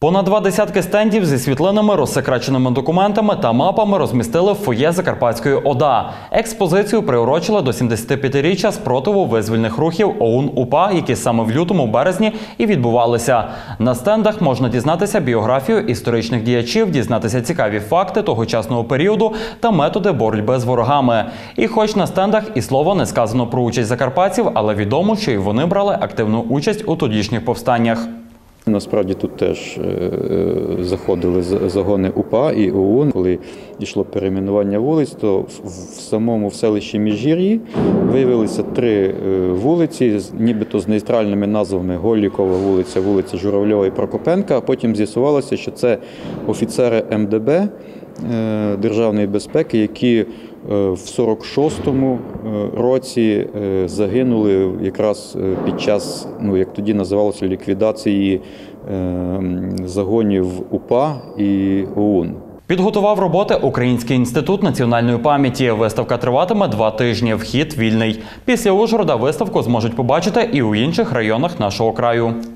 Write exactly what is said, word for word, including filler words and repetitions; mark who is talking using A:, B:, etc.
A: Понад два десятки стендів зі світлинами, розсекреченими документами та мапами розмістили в фоє Закарпатської ОДА. Експозицію приурочили до сімдесятип'ятиріччя спротиву визвольних рухів ОУН-УПА, які саме в лютому-березні і відбувалися. На стендах можна дізнатися біографію історичних діячів, дізнатися цікаві факти тогочасного періоду та методи боротьби з ворогами. І хоч на стендах і слова не сказано про участь закарпатців, але відомо, що і вони брали активну участь у тодішніх повстаннях.
B: Насправді тут теж заходили загони УПА і ОУН. Коли йшло перейменування вулиць, то в самому в селищі Міжгір'ї виявилися три вулиці, нібито з нейтральними назвами: Голікова вулиця, вулиця Журавльова і Прокопенка. А потім з'ясувалося, що це офіцери ем де бе Державної безпеки, які в сорок шостому році загинули якраз під час, ну, як тоді називалося, ліквідації загонів УПА і ОУН.
A: Підготував роботи Український інститут національної пам'яті. Виставка триватиме два тижні. Вхід вільний. Після Ужгорода виставку зможуть побачити і у інших районах нашого краю.